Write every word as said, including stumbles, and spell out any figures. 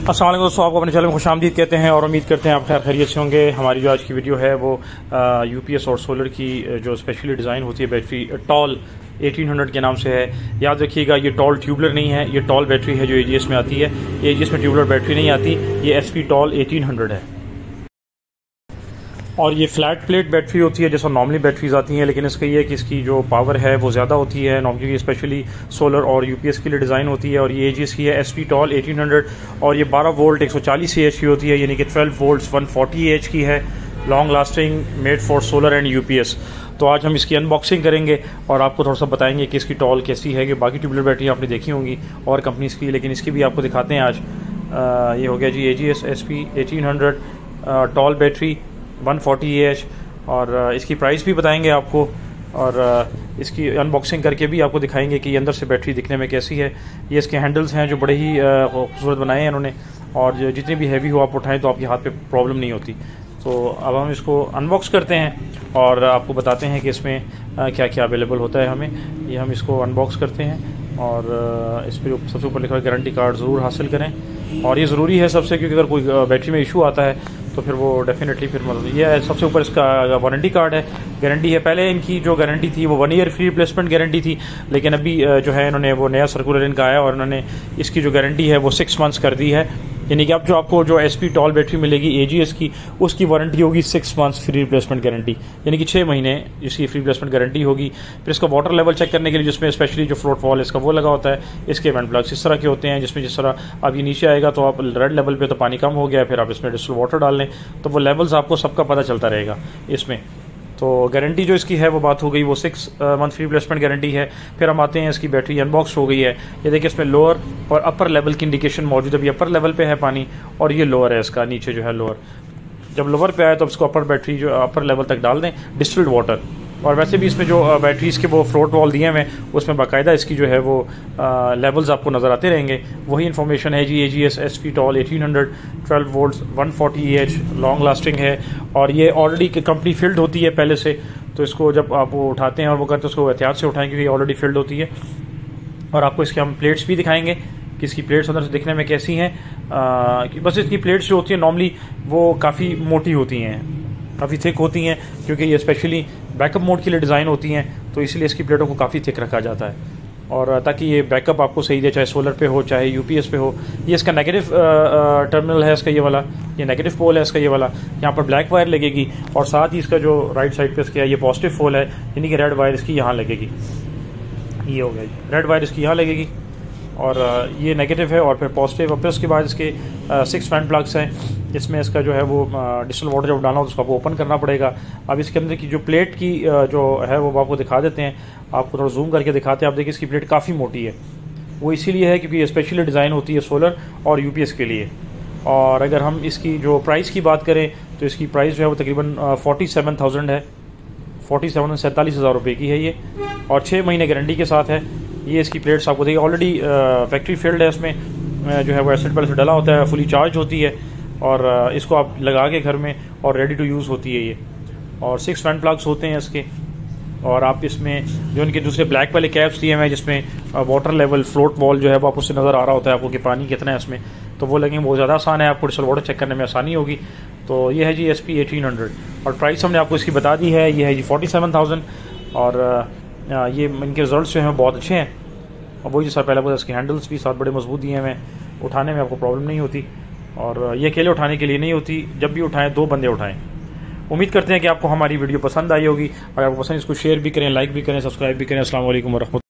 अस्सलाम वालेकुम दोस्तों, आपको अपने चैनल में खुशामदीद कहते हैं और उम्मीद करते हैं आप खैर खैरियत से होंगे। हमारी जो आज की वीडियो है वो यूपीएस और सोलर की जो स्पेशली डिज़ाइन होती है बैटरी टॉल अठारह सौ के नाम से है। याद रखिएगा, ये टॉल ट्यूबलर नहीं है, ये टॉल बैटरी है जो एजीएस में आती है। एजीएस में ट्यूबलर बैटरी नहीं आती, ये एसपी टॉल अठारह सौ है। और ये फ्लैट प्लेट बैटरी होती है जैसा नॉर्मली बैटरीज आती हैं, लेकिन इसका ये है कि इसकी जो पावर है वो ज़्यादा होती है नॉर्मली, स्पेशली सोलर और यूपीएस के लिए डिज़ाइन होती है। और ये एजीएस की है एसपी टॉल अठारह सौ और ये बारह वोल्ट एक सौ चालीस एएच की होती है, यानी कि बारह वोल्ट एक सौ चालीस एएच की है। Long lasting, made for solar and UPS. तो आज हम इसकी अनबॉक्सिंग करेंगे और आपको थोड़ा सा बताएंगे कि इसकी टॉल कैसी है। कि बाकी ट्यूबलर बैटरी आपने देखी होंगी और कंपनीज की, लेकिन इसकी भी आपको दिखाते हैं आज। आ, ये हो गया जी एजीएस एसपी अठारह सौ टॉल बैटरी एक सौ चालीस एएच, और इसकी प्राइस भी बताएंगे आपको और इसकी अनबॉक्सिंग करके भी आपको दिखाएंगे कि अंदर से बैटरी दिखने में कैसी है। ये इसके हैंडल्स हैं जो बड़े ही खूबसूरत बनाए हैं इन्होंने, और जितनी भी हैवी हो आप उठाएं तो आपके हाथ पे प्रॉब्लम नहीं होती। तो अब हम इसको अनबॉक्स करते हैं और आपको बताते हैं कि इसमें क्या क्या अवेलेबल होता है हमें। ये हम इसको अनबॉक्स करते हैं और इस पर सबसे ऊपर लिखा है गारंटी कार्ड ज़रूर हासिल करें, और ये ज़रूरी है सबसे, क्योंकि अगर कोई बैटरी में इशू आता है तो फिर वो डेफिनेटली फिर मतलब ये सबसे ऊपर इसका वारंटी कार्ड है, गारंटी है। पहले इनकी जो गारंटी थी वो one year free replacement guarantee थी, लेकिन अभी जो है इन्होंने वो नया सर्कुलर इनका आया और इन्होंने इसकी जो गारंटी है वो सिक्स मंथ्स कर दी है। यानी कि अब जो आपको जो एसपी टॉल बैटरी मिलेगी एजीएस की, उसकी वारंटी होगी six months free replacement guarantee, यानी कि छः महीने इसकी फ्री रिप्लेसमेंट गारंटी होगी। फिर इसका वाटर लेवल चेक करने के लिए जिसमें स्पेशली जो फ्लोट वॉल इसका वो लगा होता है, इसके वेंट प्लग्स इस तरह के होते हैं, जिसमें जिस तरह अब ये नीचे आएगा तो आप रेड लेवल पे तो पानी कम हो गया, फिर आप इसमें डिस्टिल वाटर डाल लें तो वो लेवल्स आपको सबका पता चलता रहेगा इसमें। तो गारंटी जो इसकी है वो बात हो गई, वो six month free replacement guarantee है। फिर हम आते हैं, इसकी बैटरी अनबॉक्स हो गई है। ये देखिए इसमें लोअर और अपर लेवल की इंडिकेशन मौजूद है। अभी अपर लेवल पे है पानी और ये लोअर है, इसका नीचे जो है लोअर। जब लोअर पे आए तो इसको अपर बैटरी जो अपर लेवल तक डाल दें, डिस्टिल्ड वाटर। और वैसे भी इसमें जो बैटरीज के वो फ्लोट वॉल दिए हुए हैं उसमें बाकायदा इसकी जो है वो लेवल्स आपको नज़र आते रहेंगे। वही इन्फॉर्मेशन है जी एजीएस एसपी टॉल अठारह सौ ट्वेल्व वोल्ट एक सौ चालीस एएच लॉन्ग लास्टिंग है, और ये ऑलरेडी कंपनी फिल्ड होती है पहले से। तो इसको जब आप वो उठाते हैं और वो करते हैं उसको एहतियात से उठाएं, क्योंकि ऑलरेडी फिल्ड होती है। और आपको इसके हम प्लेट्स भी दिखाएंगे कि इसकी प्लेट्स अंदर से दिखने में कैसी हैं। बस इसकी प्लेट्स जो होती हैं नॉर्मली वो काफ़ी मोटी होती हैं, काफ़ी थिक होती हैं, क्योंकि ये स्पेशली बैकअप मोड के लिए डिज़ाइन होती हैं, तो इसलिए इसकी प्लेटों को काफ़ी थिक रखा जाता है, और ताकि ये बैकअप आपको सही दे, चाहे सोलर पे हो चाहे यूपीएस पे हो। ये इसका नेगेटिव टर्मिनल है, इसका ये वाला, ये नेगेटिव पोल है इसका ये वाला। यहाँ पर ब्लैक वायर लगेगी, और साथ ही इसका जो राइट साइड पे इसका ये पॉजिटिव पोल है, यानी कि रेड वायर इसकी यहाँ लगेगी। ये हो गया, रेड वायर इसकी यहाँ लगेगी और ये नेगेटिव है, और फिर पॉजिटिव। और फिर उसके बाद इसके सिक्स फैन प्लग्स हैं। इसमें इसका जो है वो डिस्टिल वाटर जब डालना हो तो उसको आपको ओपन करना पड़ेगा। अब इसके अंदर की जो प्लेट की जो है वो आपको दिखा देते हैं, आपको थोड़ा जूम करके दिखाते हैं। आप देखिए इसकी प्लेट काफ़ी मोटी है, वो इसीलिए है क्योंकि ये स्पेशली डिज़ाइन होती है सोलर और यूपीएस के लिए। और अगर हम इसकी जो प्राइस की बात करें तो इसकी प्राइस जो है वो तकरीबन फोर्टी सेवन थाउजेंड है, फोर्टी सेवन सैंतालीस हज़ार रुपये की है ये, और छः महीने गारंटी के साथ है। ये इसकी प्लेट्स आपको देखिए ऑलरेडी फैक्ट्री फील्ड है, इसमें जो है वो एसिड पहले से डला होता है, फुली चार्ज होती है, और इसको आप लगा के घर में और रेडी टू यूज़ होती है ये। और सिक्स फैन प्लग्स होते हैं इसके, और आप इसमें जो इनके दूसरे ब्लैक वाले कैप्स दिए हुए हैं जिसमें वाटर लेवल फ्लोट वॉल जो है वो आपको उससे नज़र आ रहा होता है आपको कि पानी कितना है इसमें, तो वो लगेंगे बहुत ज़्यादा आसान है, आपको डिस्टिल वाटर चेक करने में आसानी होगी। तो ये है जी एस पी एटीन हंड्रेड, और प्राइस हमने आपको इसकी बता दी है, ये है जी फोर्टी सेवन थाउजेंड। और ये इनके रिजल्ट जो हैं बहुत अच्छे हैं, और वही जैसा पहले बोला, इसके हैंडल्स भी साथ बड़े मजबूत दिए हैं, उठाने में आपको प्रॉब्लम नहीं होती, और ये अकेले उठाने के लिए नहीं होती, जब भी उठाएं दो बंदे उठाएं। उम्मीद करते हैं कि आपको हमारी वीडियो पसंद आई होगी। अगर आपको पसंद इसको शेयर भी करें, लाइक भी करें, सब्सक्राइब भी करें। अस्सलाम वालेकुम व रहमतुल्लाह।